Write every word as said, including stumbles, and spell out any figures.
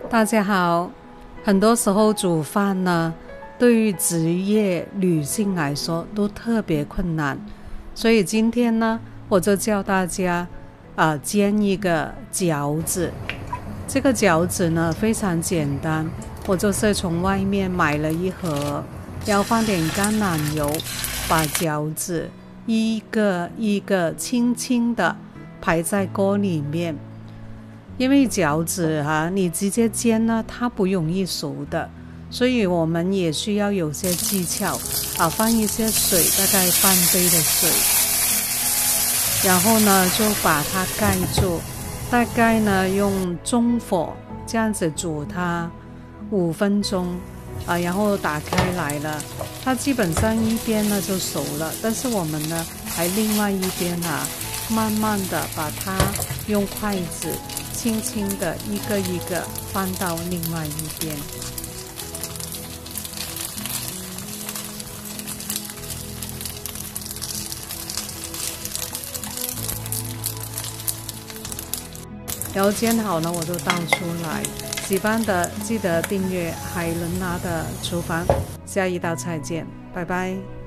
大家好，很多时候煮饭呢，对于职业女性来说都特别困难，所以今天呢，我就教大家啊、呃、煎一个饺子。这个饺子呢非常简单，我就是从外面买了一盒，要放点橄榄油，把饺子一个一个轻轻的排在锅里面。因为饺子啊，你直接煎呢，它不容易熟的，所以我们也需要有些技巧啊，放一些水，大概半杯的水，然后呢就把它盖住，大概呢用中火这样子煮它五分钟啊，然后打开来了，它基本上一边呢就熟了，但是我们呢还另外一边啊，慢慢的把它用筷子轻轻的一个一个放到另外一边。然后煎好呢，我就倒出来。喜欢的记得订阅海伦娜的厨房，下一道菜见，拜拜。